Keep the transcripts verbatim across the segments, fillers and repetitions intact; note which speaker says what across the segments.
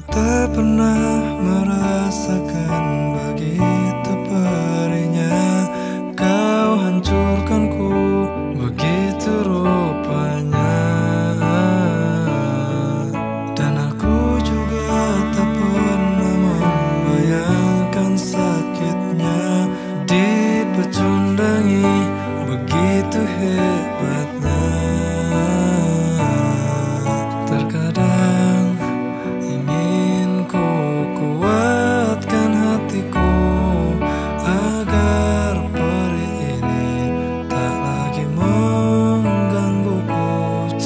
Speaker 1: tak pernah merasakan begitu perihnya kau hancurkanku, begitu rupanya. Dan aku juga tak pernah membayangkan sakitnya dipecundangi, begitu hebatnya. Terkadang ingin ku kuatkan hatiku agar perih ini tak lagi menggangguku.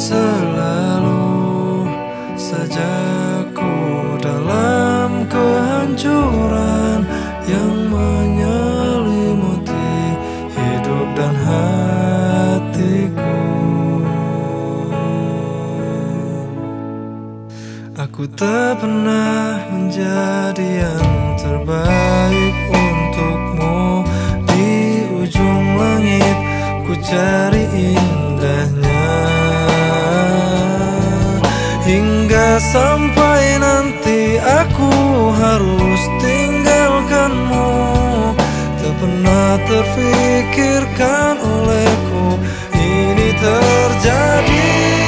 Speaker 1: Selalu saja ku dalam kehancuran yang menyelimuti hidup dan hatiku. Aku tak pernah menjadi yang terbaik untukmu. Di ujung langit ku cari indahnya, hingga sampai nanti aku harus tinggalkanmu. Tak pernah terfikirkan olehku ini terjadi.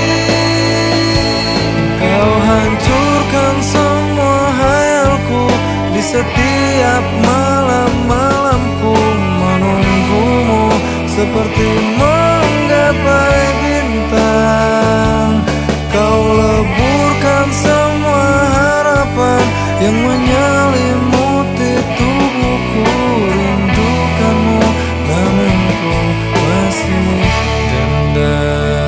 Speaker 1: Kau hancurkan semua hayalku di setiap malam-malamku menunggumu seperti menggapai bintang. Kau leburkan semua harapan yang menyelimuti tubuhku. Rindukanmu namun ku masih dendam.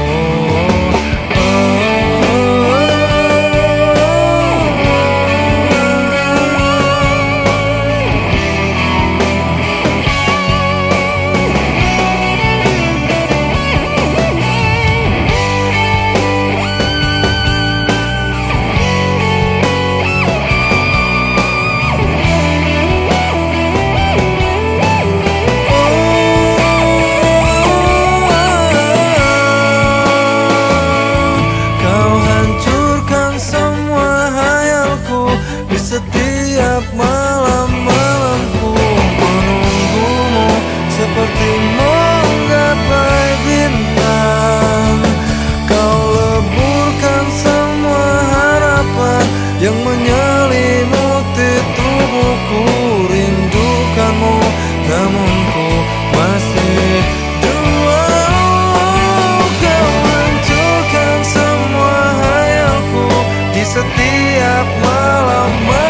Speaker 1: Setiap malam-malamku menunggumu seperti menggapai bintang. Kau leburkan semua harapan yang menyelimuti tubuhku. Rindukanmu namun ku masih dua. Kau hancurkan semua hayalku di setiap malam.